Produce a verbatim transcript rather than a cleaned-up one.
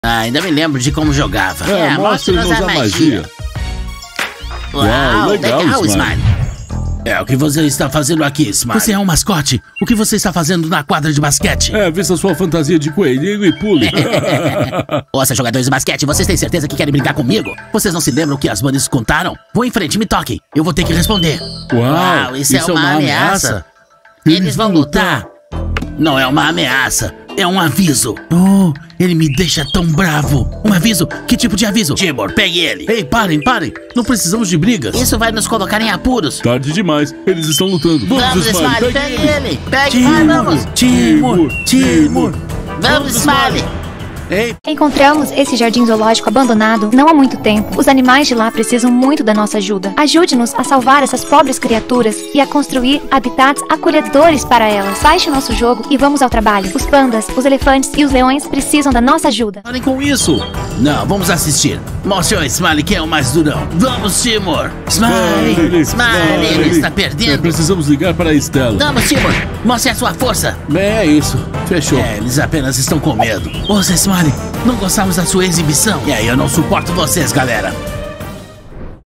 Ah, ainda me lembro de como jogava. É, é mostre-nos a magia. magia. Uau, Uau legal, legal Smile. Smile. É, o que você está fazendo aqui, Smile? Você é um mascote. O que você está fazendo na quadra de basquete? É, vista sua fantasia de coelhinho e pule. Ouça, jogadores de basquete, vocês têm certeza que querem brincar comigo? Vocês não se lembram o que as bandas contaram? Vou em frente, me toquem. Eu vou ter que responder. Uau, Uau isso, isso é, uma é uma ameaça. ameaça. Eles vão lutar. Não é uma ameaça, é um aviso. Oh, ele me deixa tão bravo. Um aviso? Que tipo de aviso? Timor, pegue ele. Ei, parem, parem. Não precisamos de brigas. Isso vai nos colocar em apuros. Tarde demais. Eles estão lutando. Vamos, vamos Smiley, Smiley, pegue, pegue ele. Pegue, Timor, vai, vamos. Timor, Timor. Vamos, Smiley. Ei. Encontramos esse jardim zoológico abandonado não há muito tempo. Os animais de lá precisam muito da nossa ajuda. Ajude-nos a salvar essas pobres criaturas e a construir habitats acolhedores para elas. Baixe o nosso jogo e vamos ao trabalho. Os pandas, os elefantes e os leões precisam da nossa ajuda. Parem com isso! Não, vamos assistir. Mostre ao Smiley quem é o mais durão. Vamos, Timor! Smiley! Smiley! Smiley. Ele está perdendo. É, precisamos ligar para a Estela. Vamos, Timor! Mostre a sua força. É isso. Fechou. É, eles apenas estão com medo. Ouça, Smiley. Não gostamos da sua exibição. E aí, eu não suporto vocês, galera.